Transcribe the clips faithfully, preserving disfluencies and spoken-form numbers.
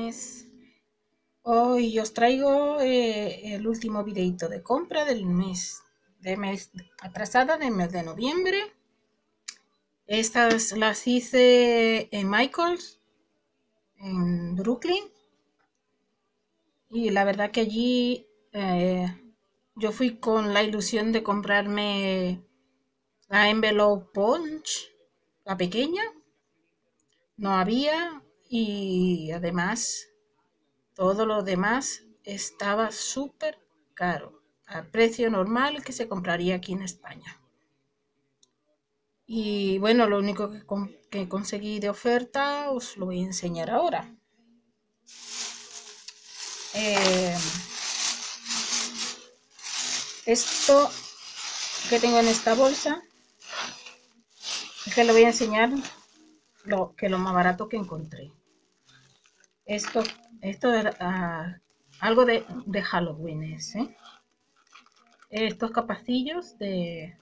mes. Hoy os traigo eh, el último videito de compra del mes, de mes atrasada del mes de noviembre. Estas las hice en Michaels, en Brooklyn. Y la verdad que allí eh, yo fui con la ilusión de comprarme la Envelope Punch, la pequeña. No había, y además todo lo demás estaba súper caro, al precio normal que se compraría aquí en España. Y bueno, lo único que, con, que conseguí de oferta os lo voy a enseñar ahora. Eh, esto que tengo en esta bolsa, es que le voy a enseñar lo, que lo más barato que encontré. Esto, esto era uh, algo de, de Halloween, ¿eh? Estos capacillos de,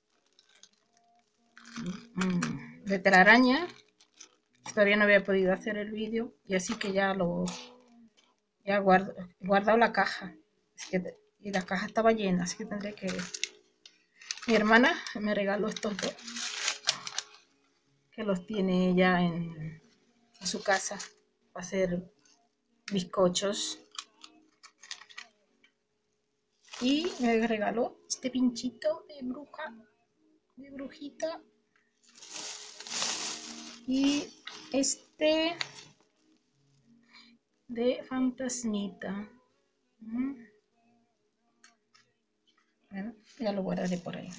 de telaraña. Todavía no había podido hacer el vídeo y así que ya lo ya guardo, he guardado la caja. Es que, y la caja estaba llena, así que tendré que... Mi hermana me regaló estos dos, que los tiene ella en, en su casa para hacer bizcochos. Y me regaló este pinchito de bruja, de brujita. Y este de fantasmita. Bueno, ya lo guardaré por ahí.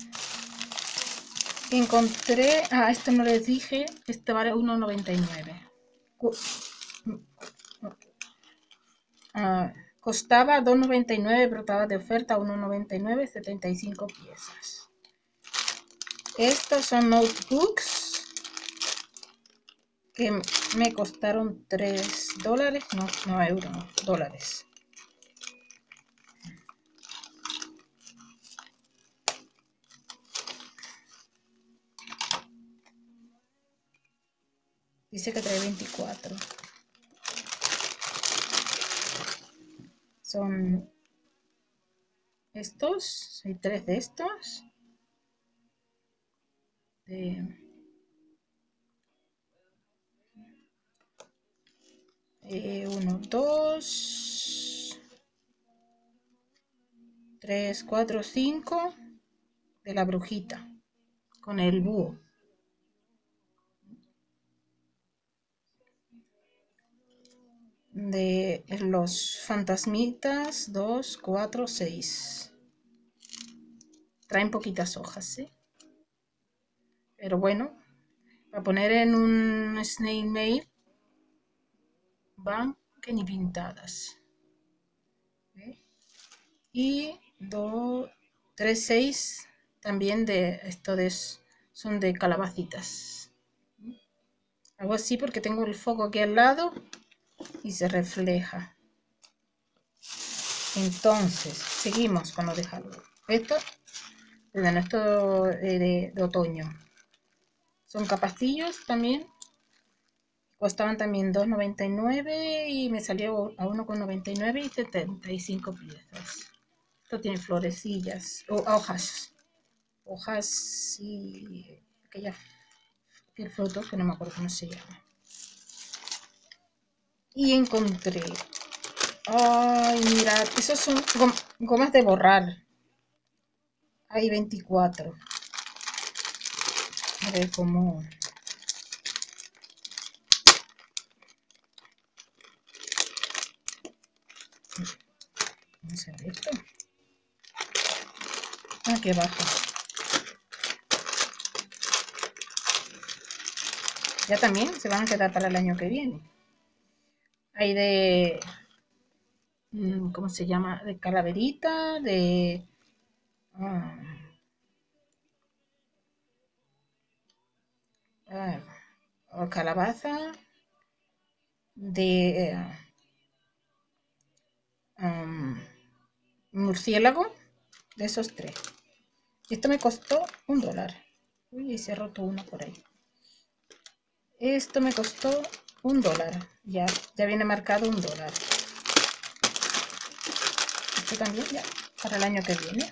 Encontré, ah, esto no les dije, este vale uno noventa y nueve. Ah, costaba dos noventa y nueve, pero estaba de oferta uno noventa y nueve, setenta y cinco piezas. Estos son notebooks que me costaron tres dólares, no, no euros, no, dólares. Dice que trae veinticuatro. Son estos, hay tres de estos. De eh, uno, dos, tres, cuatro, cinco de la brujita con el búho. De los fantasmitas, dos, cuatro, seis. Traen poquitas hojas, ¿eh? Pero bueno, para poner en un snail mail van que ni pintadas. ¿Eh? Y dos, tres, seis también de esto de, son de calabacitas. Hago así porque tengo el foco aquí al lado y se refleja. Entonces, seguimos con lo de Halloween. Esto de nuestro de, de, de otoño. Son capacillos también. Costaban también dos noventa y nueve y me salió a uno noventa y nueve y setenta y cinco piezas. Esto tiene florecillas, o hojas. Hojas y aquella fruto que no me acuerdo cómo se llama. Y encontré... Ay, mirad, esos son gom gomas de borrar. Hay veinticuatro. A ver cómo... Vamos a ver esto. Aquí abajo. Ya también se van a quedar para el año que viene. Hay de... ¿Cómo se llama? De calaverita, de... Ah, ah, calabaza, de... Um, murciélago, de esos tres. Esto me costó un dólar. Uy, se ha roto uno por ahí. Esto me costó un dólar. Ya, ya viene marcado un dólar. Esto también ya para el año que viene.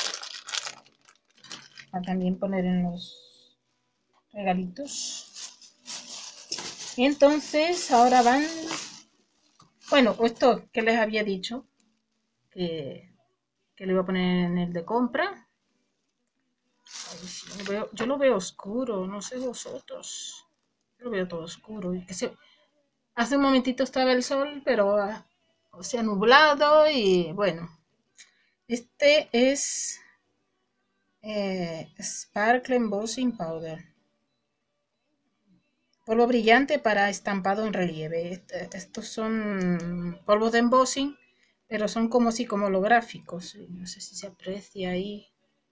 A también poner en los regalitos. Y entonces ahora van, bueno, esto que les había dicho, que, que le iba a poner en el de compra. Ay, yo, lo veo, yo lo veo oscuro, no sé vosotros. Yo lo veo todo oscuro. Y que se, hace un momentito estaba el sol, pero uh, o sea, nublado y bueno. Este es eh, Sparkle Embossing Powder. Polvo brillante para estampado en relieve. Estos son polvos de embossing, pero son como así como holográficos. No sé si se aprecia ahí.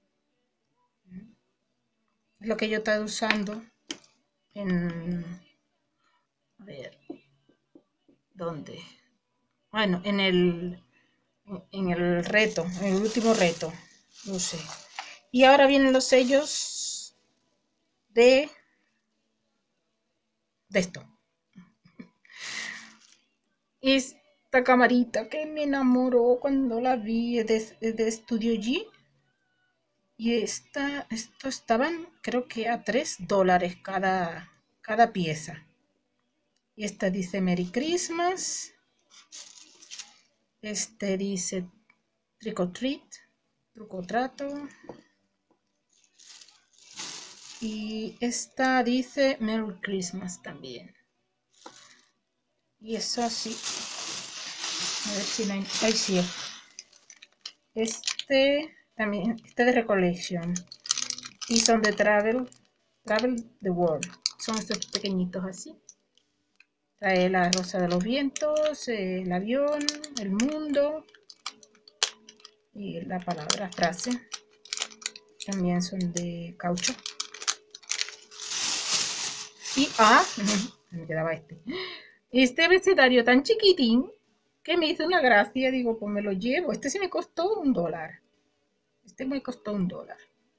Es lo que yo estaba usando en... A ver. ¿Dónde? Bueno, en el... En el reto, en el último reto. No sé. Y ahora vienen los sellos de... De esto. Esta camarita que me enamoró cuando la vi de, de Studio G. Y esta, esto estaban creo que a tres dólares cada, cada pieza. Y esta dice Merry Christmas. Este dice Trick or Treat, truco trato. Y esta dice Merry Christmas también. Y eso así. A ver si no hay... Ahí sí. Este también, este de Recollection. Y son de Travel, Travel the World. Son estos pequeñitos así. Trae la rosa de los vientos, el avión, el mundo y la palabra frase. También son de caucho. Y ah, me quedaba este. Este abecedario tan chiquitín que me hizo una gracia. Digo, pues me lo llevo. Este sí me costó un dólar. Este me costó un dólar.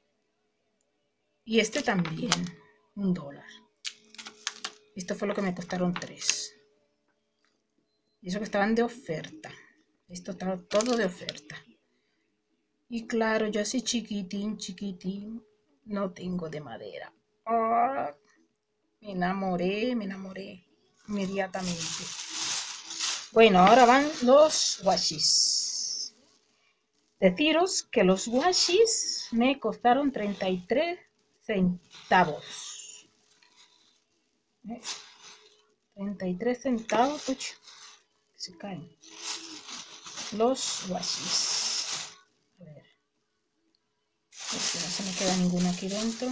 Y este también, un dólar. Esto fue lo que me costaron tres. Y eso que estaban de oferta. Esto estaba todo de oferta. Y claro, yo así chiquitín, chiquitín, no tengo de madera. Oh, me enamoré, me enamoré inmediatamente. Bueno, ahora van los washis. Deciros que los washis me costaron treinta y tres centavos. ¿Eh? treinta y tres centavos, uy, se caen. Los washis. A ver. Este no se me queda ninguno aquí dentro.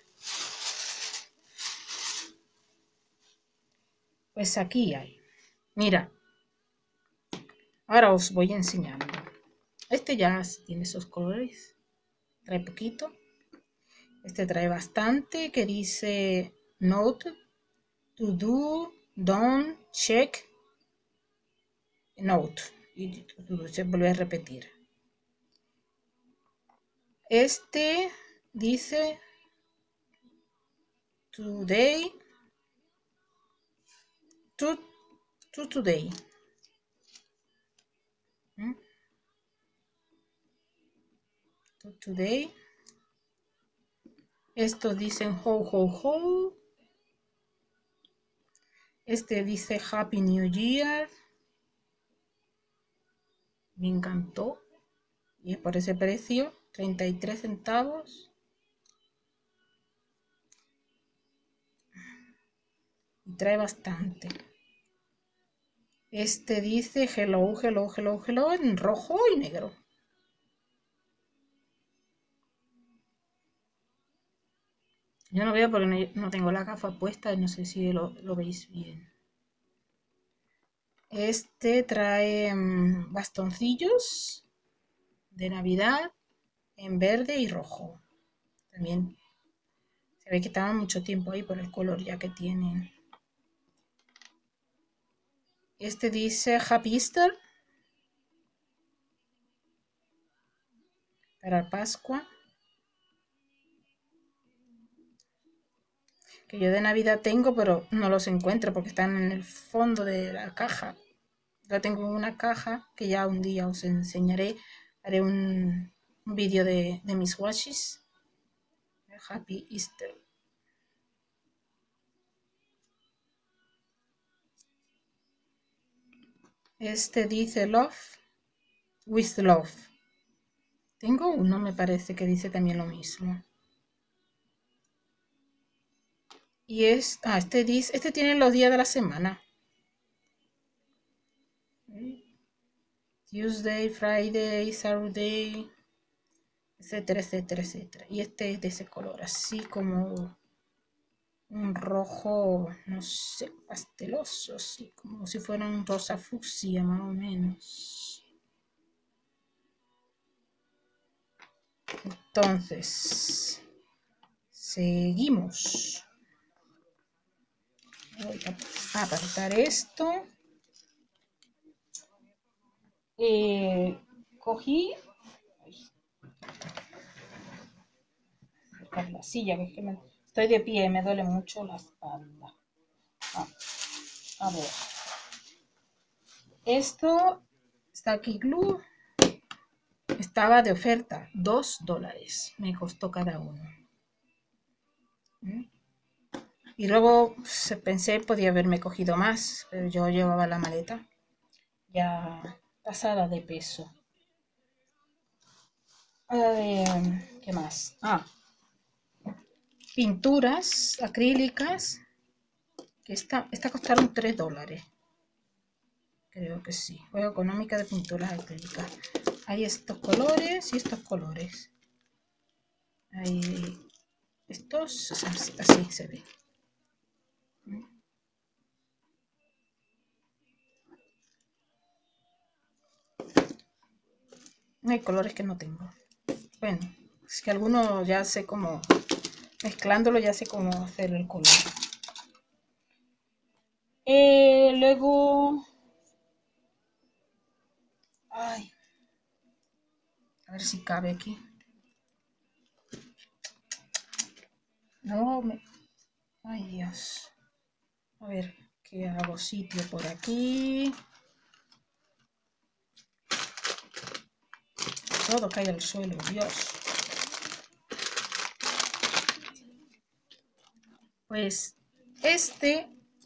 Pues aquí hay. Mira. Ahora os voy enseñando. Este ya tiene esos colores. Trae poquito. Este trae bastante. Que dice Note, To Do, Don't, Check, Note. Y se vuelve a repetir. Este dice Today, to, to Today. ¿Mm? To Today. Estos dicen Ho, Ho, Ho. Este dice Happy New Year. Me encantó. Y por ese precio, treinta y tres centavos. Y trae bastante. Este dice Hello, Hello, Hello, Hello en rojo y negro. Yo no veo porque no, no tengo la gafa puesta y no sé si lo, lo veis bien. Este trae um, bastoncillos de Navidad en verde y rojo. También se ve que estaban mucho tiempo ahí por el color ya que tienen. Este dice Happy Easter para Pascua. que yo de Navidad tengo, pero no los encuentro porque están en el fondo de la caja. Yo tengo una caja que ya un día os enseñaré. Haré un, un vídeo de, de mis washes. Happy Easter. Este dice Love with Love. Tengo uno, me parece, que dice también lo mismo. Y es, ah, este dice, este tiene los días de la semana. Tuesday, Friday, Saturday, etcétera, etcétera, etcétera. Y este es de ese color, así como un rojo, no sé, pasteloso, así como si fuera un rosa fucsia más o menos. Entonces, seguimos. Voy a apartar esto. Eh, cogí la silla, que es que me, estoy de pie, me duele mucho la espalda. Ah, a ver. Esto está aquí glue. Estaba de oferta, dos dólares me costó cada uno. ¿Mm? Y luego pues, pensé podía haberme cogido más, pero yo llevaba la maleta ya pasada de peso. Eh, ¿Qué más? Ah, pinturas acrílicas, que esta, esta costaron tres dólares. Creo que sí. Juego económica de pinturas acrílicas. Hay estos colores y estos colores. Hay estos, así, así se ve. Hay colores que no tengo. Bueno, es que algunos ya sé cómo, mezclándolo ya sé cómo hacer el color. Eh, luego, ay, a ver si cabe aquí. No, me, ay Dios. A ver, ¿qué hago? Sitio por aquí. Todo cae al suelo, Dios. Pues este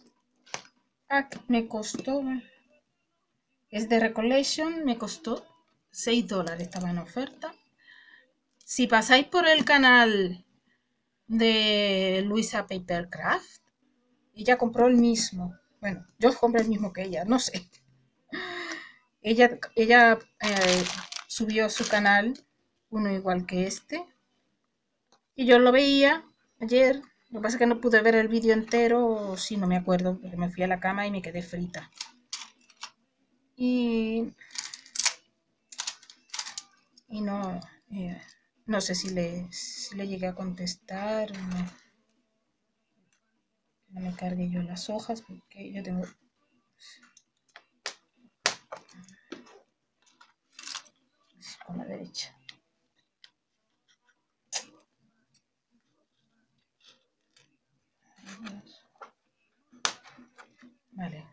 me costó, es de Recollection, me costó seis dólares, estaba en oferta. Si pasáis por el canal de Luisa Papercraft, ella compró el mismo. Bueno, yo compré el mismo que ella, no sé. Ella, ella eh, subió su canal, uno igual que este. Y yo lo veía ayer. Lo que pasa es que no pude ver el vídeo entero, sí, no me acuerdo, porque me fui a la cama y me quedé frita. Y, y no, eh, no sé si le, si le llegué a contestar. No, no me cargue yo las hojas, porque yo tengo... Con la derecha. Vale.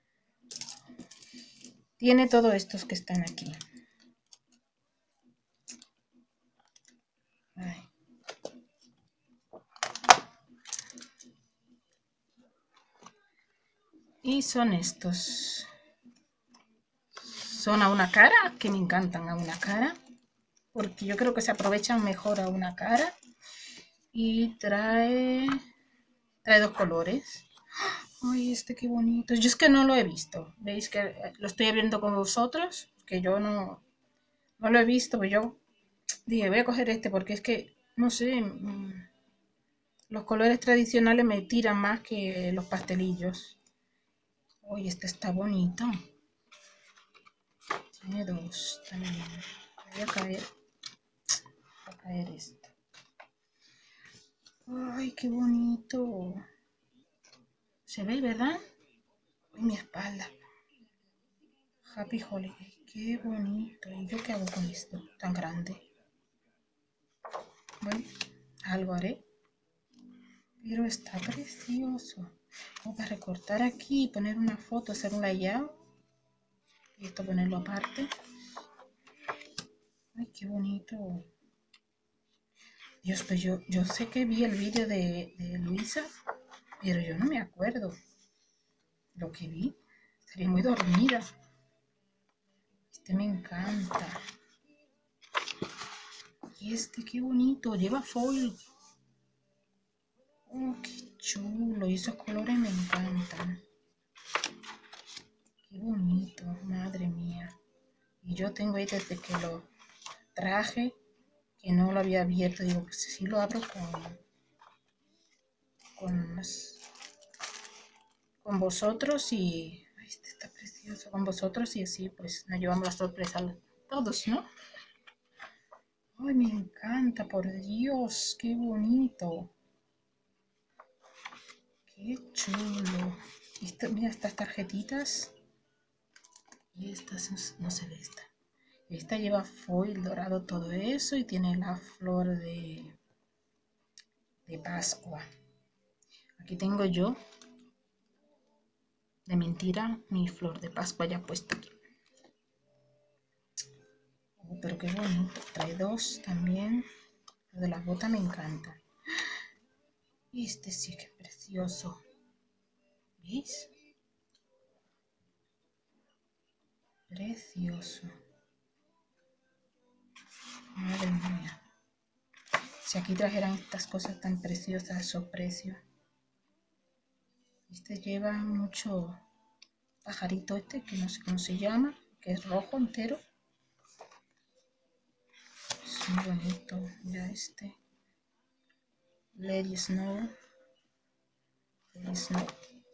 Tiene todos estos que están aquí. Ay. Y son estos. Son a una cara, que me encantan a una cara. Porque yo creo que se aprovechan mejor a una cara. Y trae... Trae dos colores. Ay, este qué bonito. Yo es que no lo he visto. ¿Veis que lo estoy viendo con vosotros? Que yo no, no lo he visto. Pues yo dije, voy a coger este porque es que, no sé, mmm, los colores tradicionales me tiran más que los pastelillos. Uy, este está bonito. Tiene dos también. Voy a caer. Voy a caer esto. Ay, qué bonito. ¿Se ve, verdad? Uy, mi espalda. Happy Holiday. Qué bonito. ¿Y yo qué hago con esto tan grande? Bueno, algo haré. Pero está precioso. Vamos a recortar aquí, poner una foto, hacer un layout. Y esto ponerlo aparte. Ay, qué bonito. Dios, pues yo, yo sé que vi el vídeo de, de Luisa, pero yo no me acuerdo lo que vi. Estaría muy dormida. Este me encanta. Y este, qué bonito. Lleva foil. Oh, qué chulo. Y esos colores me encantan. Qué bonito. Madre mía. Y yo tengo ahí desde que lo traje, que no lo había abierto. Digo, pues si lo abro con, con, con vosotros y... Ay, este está precioso. Con vosotros y así pues nos llevamos la sorpresa a todos, ¿no? Ay, me encanta, por Dios, qué bonito. Qué chulo. Esta, mira estas tarjetitas. Y estas no, no se ve esta. Esta lleva foil dorado, todo eso, y tiene la flor de, de Pascua. Aquí tengo yo, de mentira, mi flor de Pascua ya puesta aquí. Oh, pero qué bonito. Trae dos también. Lo de las botas me encanta. Este sí que es precioso. ¿Veis? Precioso. Madre mía. Si aquí trajeran estas cosas tan preciosas a esos precios. Este lleva mucho pajarito este, que no sé cómo se llama, que es rojo entero. Es muy bonito. Mira este. Lady Snow. Lady Snow.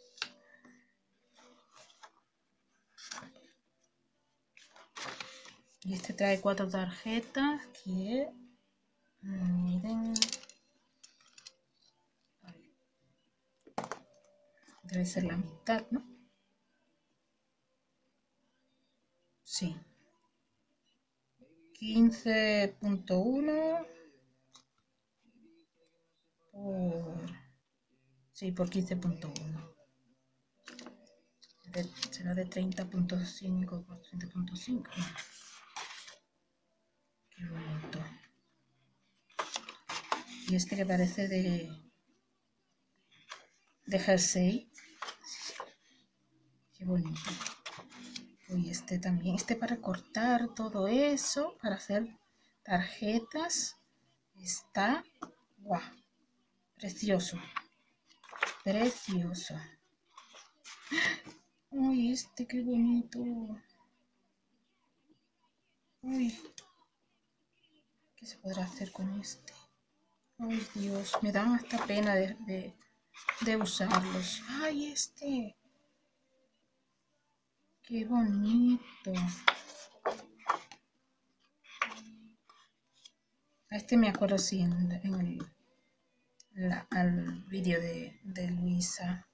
Y este trae cuatro tarjetas que... Miren... Debe ser la mitad, ¿no? Sí. quince punto uno por... Sí, por quince punto uno. Será de treinta punto cinco por treinta punto cinco. Qué bonito. Y este que parece de... de jersey. Qué bonito. Y este también, este para cortar todo eso, para hacer tarjetas, está, guau, precioso, precioso. Uy, este qué bonito. Uy, ¿qué se podrá hacer con este? Ay, Dios, me dan hasta pena de, de, de usarlos. Ay, este, qué bonito. A este me acuerdo, sí, en, en el la, al vídeo de, de Luisa.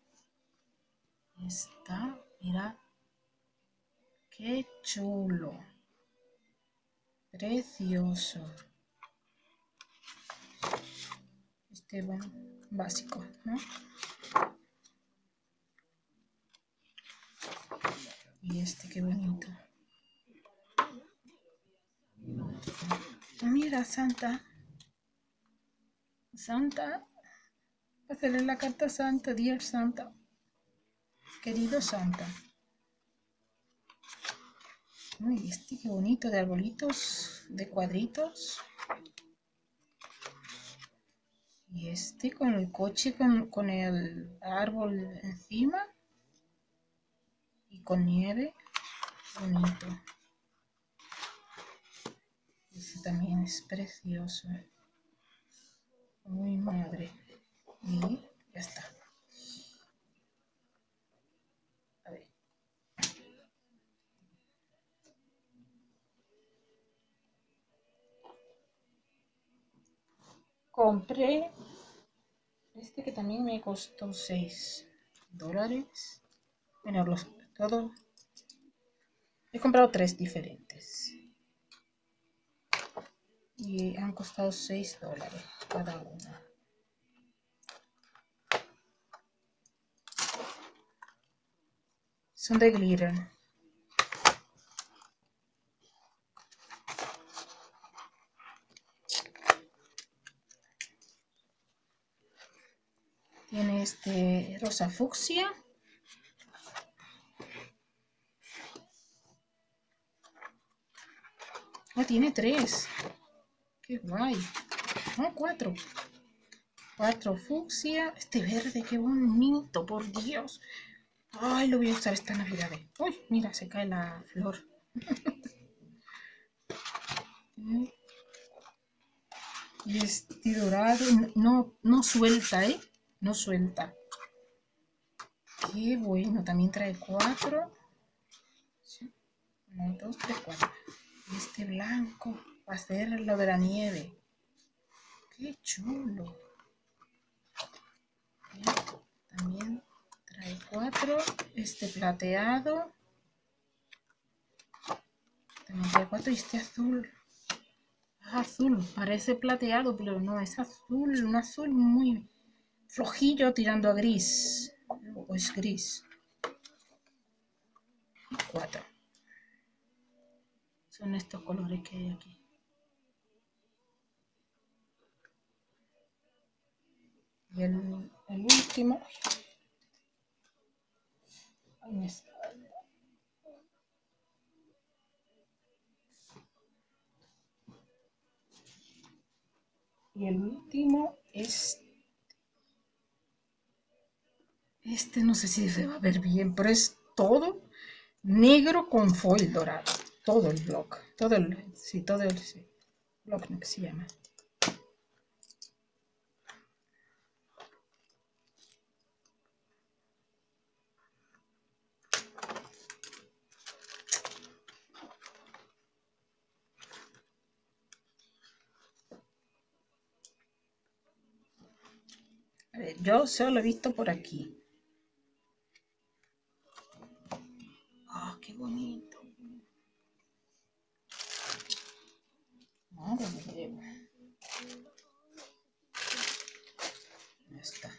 Está, mira, qué chulo, precioso. Este, bueno, básico, ¿no? Y este, qué bonito. Mira, Santa. Santa. Hacerle la carta Santa, Dear Santa. Querido Santa. Uy, este qué bonito, de arbolitos, de cuadritos. Y este con el coche, con, con el árbol encima. Y con nieve. Bonito. Este también es precioso. Muy madre. Y ya está. A ver. Compré este que también me costó seis dólares. Bueno, los todo. He comprado tres diferentes. Y han costado seis dólares cada una. Son de glitter. Tiene este rosa fucsia. Ah, tiene tres. Qué guay. No, cuatro. Cuatro fucsia. Este verde, qué bonito, por Dios. Ay, lo voy a usar esta Navidad. Uy, mira, se cae la flor. Y este dorado, no, no suelta, ¿eh? No suelta. Qué bueno, también trae cuatro. Uno, dos, tres, cuatro. Y este blanco va a ser lo de la nieve. Qué chulo. Bien, también trae cuatro. Este plateado. También trae cuatro. Y este azul. Ah, azul. Parece plateado, pero no, es azul. Un azul muy flojillo tirando a gris. O es gris. Y cuatro. Son estos colores que hay aquí. Y el, el último. Ahí me está. Y el último es. Este no sé si se va a ver bien, pero es todo negro con foil dorado. Todo el block. Todo el. Sí, todo el. Sí, block que se llama. A ver, yo solo he visto por aquí. ¡Ah, oh, qué bonito! Madre mía. Ya está.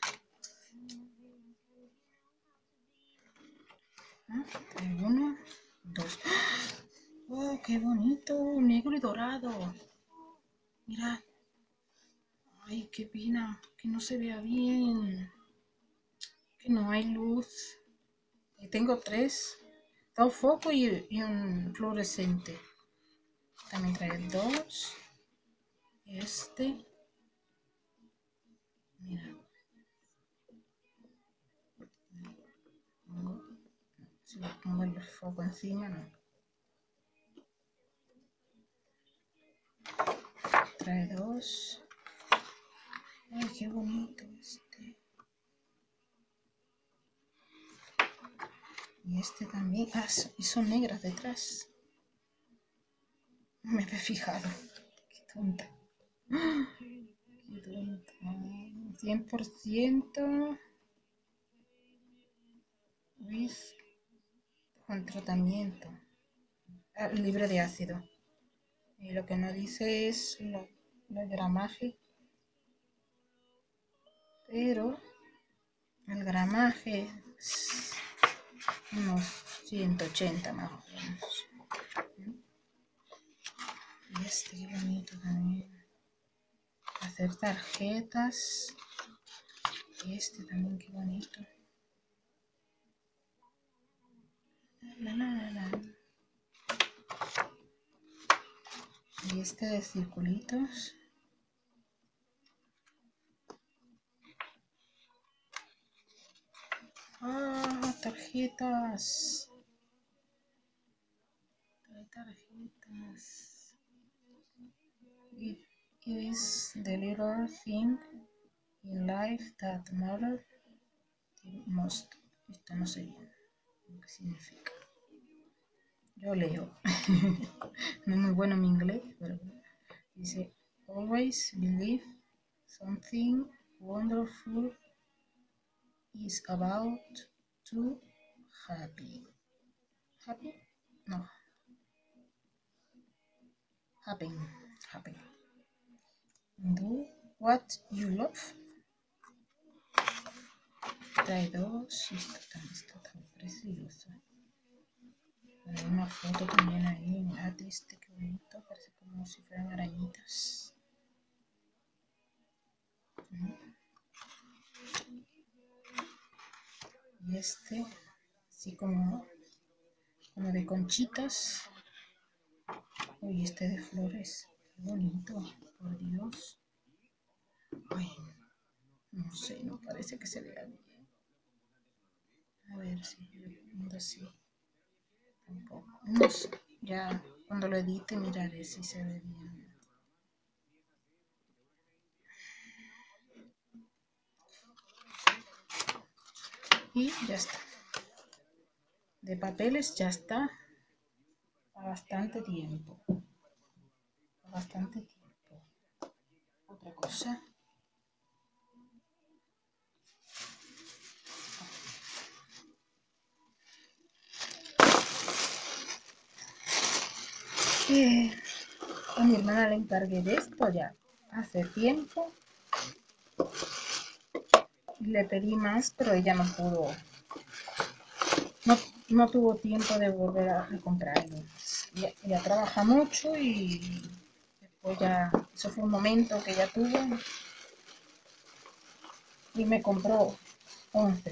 Ah, uno, dos. ¡Oh, qué bonito! Negro y dorado. Mira. Ay, qué pena. Que no se vea bien. Que no hay luz. Y tengo tres. Dos focos y, y un fluorescente. También trae dos. Este. Mira. Pongo, si le pongo el foco encima, no. Trae dos. Ay, qué bonito este. Y este también. Ah, y son negras detrás. No me había fijado. Qué tonta. Qué tonta. cien por ciento. ¿Ves? Con tratamiento. Ah, libre de ácido. Y lo que no dice es lo, el gramaje. Pero el gramaje es unos ciento ochenta más o menos. Y este qué bonito también. Hacer tarjetas. Y este también qué bonito. La, la, la. Y este de circulitos. Ah, tarjetas. Hay tarjetas. It is the little thing in life that matters the most. Esto no sé bien lo que significa. Yo leo. No es muy bueno mi inglés, pero dice: always believe something wonderful is about to happen. Happy? No. Happen. Happen. Do what you love. Trae dos. Esto está, esto está precioso. Hay una foto también ahí en artista, qué bonito, parece como si fueran arañitas. Y este, así como, como de conchitas. Uy, este de flores, qué bonito, por Dios. Ay, no sé, no parece que se vea bien. A ver si yo viendo así. Tampoco. No sé, ya cuando lo edite miraré si se ve bien. Y ya está. De papeles ya está. A bastante tiempo. A bastante tiempo. Otra cosa. Eh, a mi hermana le encargué de esto ya hace tiempo. Le pedí más, pero ella no pudo. No, no tuvo tiempo de volver a, a comprarlo. Ella, ella trabaja mucho y después ya, eso fue un momento que ella tuvo y me compró once.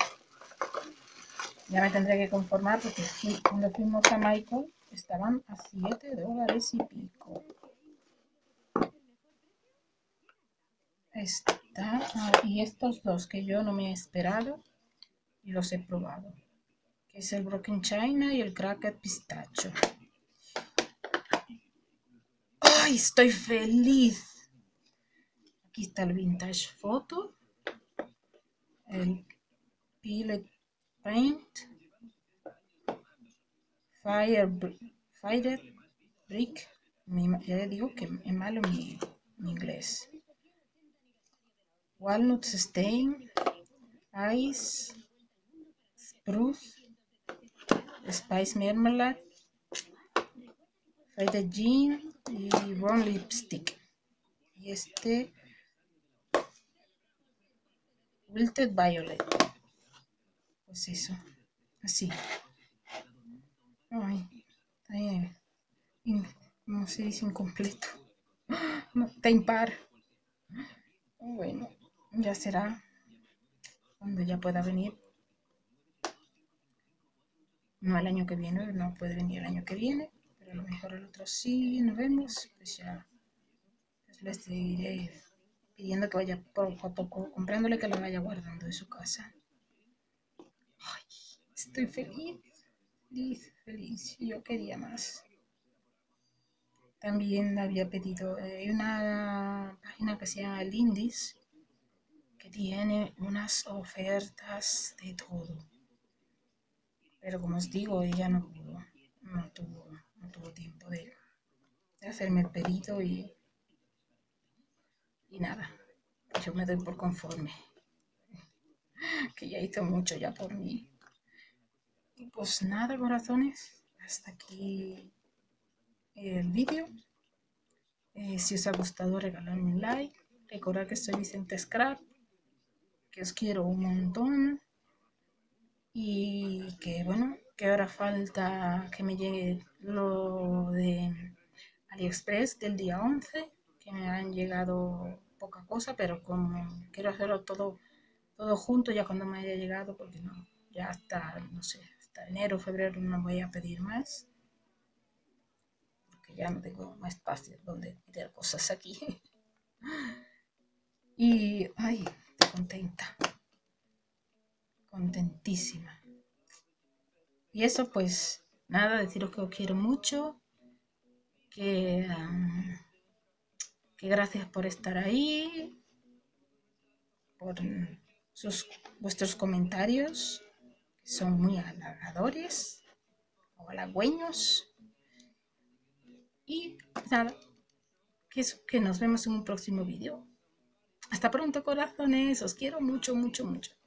Ya me tendré que conformar porque sí, cuando fuimos a Michael estaban a siete dólares y pico. Está, ah, y estos dos que yo no me he esperado y los he probado, que es el Broken China y el Cracker Pistacho. ¡Ay, estoy feliz! Aquí está el Vintage Photo, el Peeled Paint, Fire, Fire Brick, ya le digo que es malo mi, mi inglés. Walnut Stain, Ice, Spruce, Spice Marmalade, Faded Jean y Ron Lipstick. Y este Wilted Violet. Pues eso, así. Ay, ay, no se dice incompleto. No, está impar. Bueno, ya será cuando ya pueda venir. No el año que viene, no puede venir el año que viene, pero a lo mejor el otro sí, nos vemos, pues ya pues les seguiré pidiendo que vaya poco a poco, comprándole que lo vaya guardando de su casa. Ay, estoy feliz, feliz, feliz, yo quería más. También había pedido eh, una página que se llama el Indies, que tiene unas ofertas de todo. Pero como os digo, ella no pudo, no tuvo, no tuvo tiempo de, de hacerme el pedido y, y nada, yo me doy por conforme, que ya hizo mucho ya por mí. Y pues nada, corazones, hasta aquí el vídeo. Eh, si os ha gustado, regaladme un like. Recordad que soy Vicente Scrap, que os quiero un montón y que bueno, que ahora falta que me llegue lo de AliExpress del día once, que me han llegado poca cosa, pero como quiero hacerlo todo, todo junto ya cuando me haya llegado, porque no, ya hasta, no sé, hasta enero, febrero no voy a pedir más, porque ya no tengo más espacio donde meter cosas aquí. Y, ay, estoy contenta, contentísima. Y eso pues, nada, deciros que os quiero mucho, que, um, que gracias por estar ahí, por sus, vuestros comentarios, que son muy halagadores o halagüeños. Y nada, que, eso, que nos vemos en un próximo vídeo. Hasta pronto, corazones, os quiero mucho, mucho, mucho.